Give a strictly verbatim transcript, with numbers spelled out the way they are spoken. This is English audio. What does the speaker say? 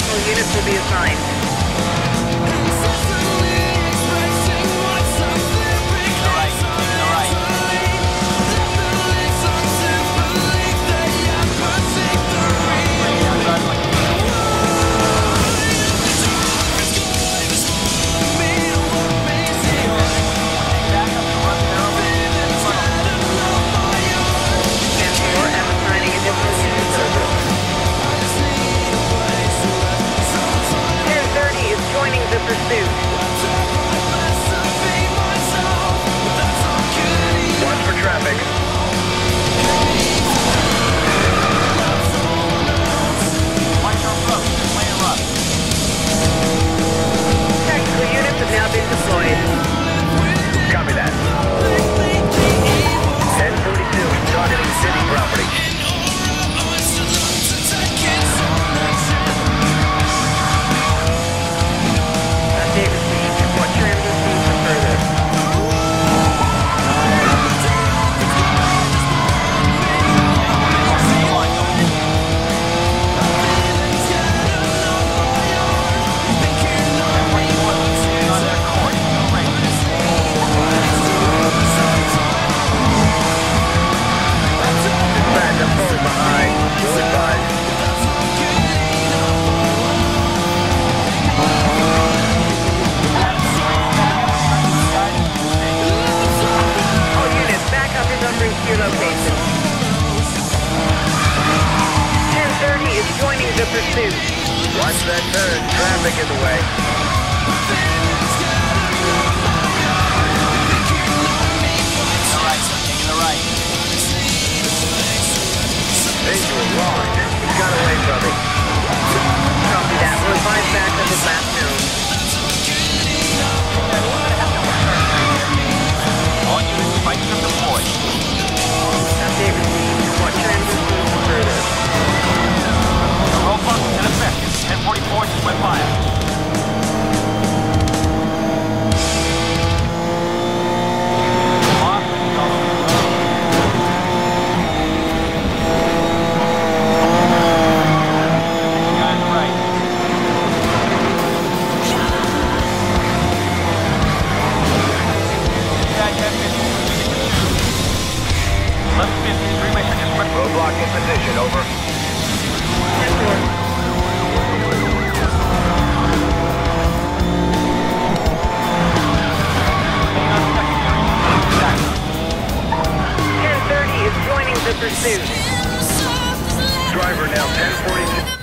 Additional units will be assigned. Pursuit. Watch for traffic. Watch our road. Play rough. Tactical units have now been deployed. Copy that. ten forty-two, targeting city property. Pursuit. Watch that turn. Traffic in the way. All right, taking the right. Visual lost. He got away from me. Copy that. We'll advise back on this last noon. All units, spikes are deployed. Update received. Watch transfer further. Roadblock in effect. ten forty-four, split fire. Lock, solo. Guys, right. Dispatch ten fifty, eleven fifty, three measure district. Roadblock in position, over. ten thirty is joining the pursuit. Driver now ten forty-two.